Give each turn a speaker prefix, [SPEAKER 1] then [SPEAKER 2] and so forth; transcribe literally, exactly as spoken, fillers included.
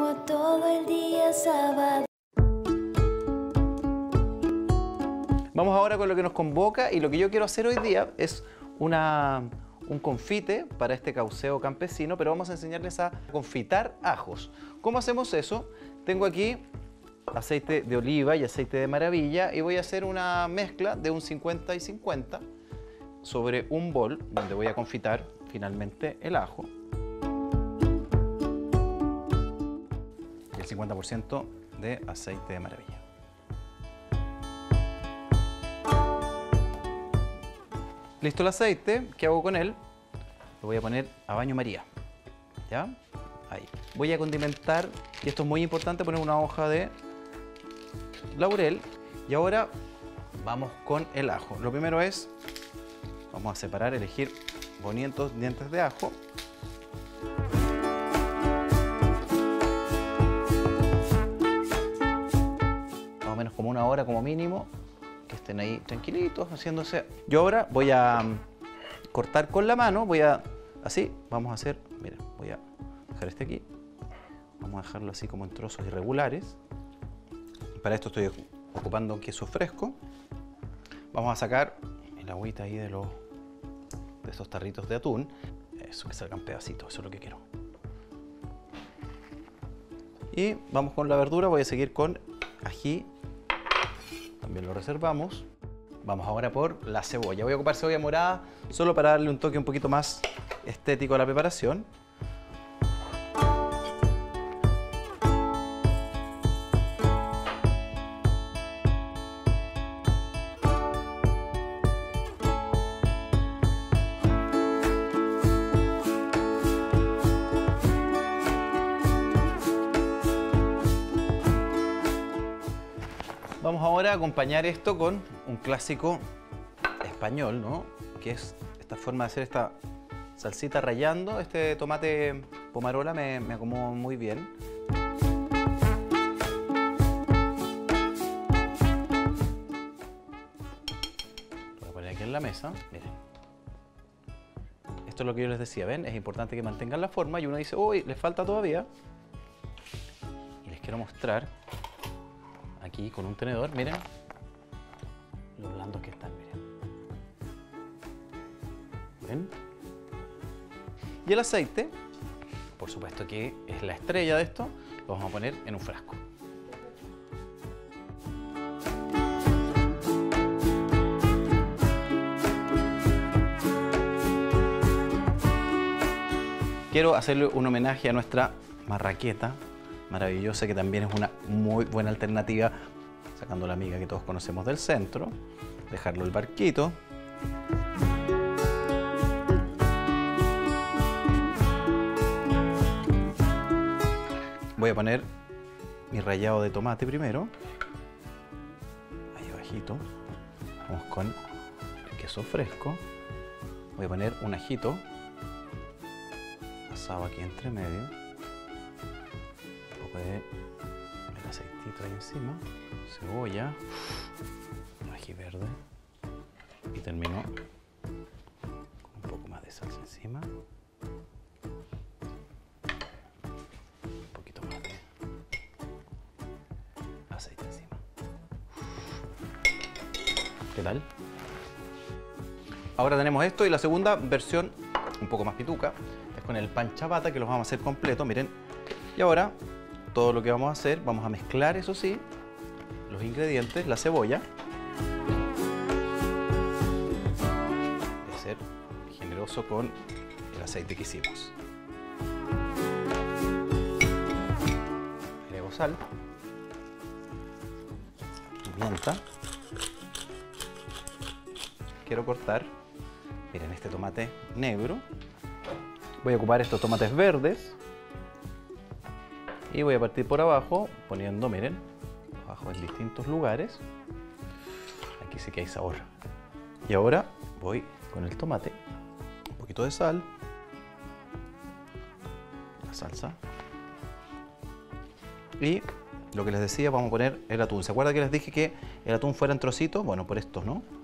[SPEAKER 1] como todo el día sábado.
[SPEAKER 2] Vamos ahora con lo que nos convoca, y lo que yo quiero hacer hoy día es una, un confite para este cauceo campesino, pero vamos a enseñarles a confitar ajos. ¿Cómo hacemos eso? Tengo aquí aceite de oliva y aceite de maravilla y voy a hacer una mezcla de un cincuenta y cincuenta sobre un bol donde voy a confitar finalmente el ajo. Y el cincuenta por ciento de aceite de maravilla. Listo el aceite, ¿qué hago con él? Lo voy a poner a baño María, ¿ya? Ahí. Voy a condimentar, y esto es muy importante, poner una hoja de laurel. Y ahora vamos con el ajo. Lo primero es, vamos a separar, elegir bonitos dientes de ajo. Más o menos como una hora como mínimo. Que estén ahí tranquilitos, haciéndose. Yo ahora voy a cortar con la mano, voy a, así, vamos a hacer, mira, voy a dejar este aquí, vamos a dejarlo así como en trozos irregulares. Para esto estoy ocupando queso fresco. Vamos a sacar el agüita ahí de, los, de estos tarritos de atún. Eso, que salgan pedacitos, eso es lo que quiero. Y vamos con la verdura, voy a seguir con ají. También lo reservamos. Vamos ahora por la cebolla. Voy a ocupar cebolla morada solo para darle un toque un poquito más estético a la preparación. Vamos ahora a acompañar esto con un clásico español, ¿no? Que es esta forma de hacer esta salsita rallando. Este tomate pomarola me, me acomodó muy bien. Lo voy a poner aquí en la mesa, miren. Esto es lo que yo les decía, ¿ven? Es importante que mantengan la forma y uno dice, uy, les falta todavía. Y les quiero mostrar aquí con un tenedor, miren lo blandos que están, miren. ¿Ven? Y el aceite, por supuesto que es la estrella de esto, lo vamos a poner en un frasco. Quiero hacerle un homenaje a nuestra marraqueta maravillosa, que también es una muy buena alternativa, sacando la miga que todos conocemos del centro, dejarlo el barquito. Voy a poner mi rallado de tomate primero, ahí abajito. Vamos con el queso fresco. Voy a poner un ajito asado aquí entre medio. El aceitito ahí encima, cebolla, ají verde, y termino con un poco más de salsa encima, un poquito más de aceite encima. ¿Qué tal? Ahora tenemos esto, y la segunda versión, un poco más pituca, es con el pan chapata, que los vamos a hacer completo, miren. Y ahora todo lo que vamos a hacer, vamos a mezclar, eso sí, los ingredientes, la cebolla. Voy a ser generoso con el aceite que hicimos. Agrego sal, pimienta. Quiero cortar, miren, este tomate negro. Voy a ocupar estos tomates verdes. Y voy a partir por abajo, poniendo, miren, los ajos en distintos lugares. Aquí sí que hay sabor. Y ahora voy con el tomate, un poquito de sal, la salsa. Y lo que les decía, vamos a poner el atún. ¿Se acuerdan que les dije que el atún fuera en trocitos? Bueno, por estos, ¿no?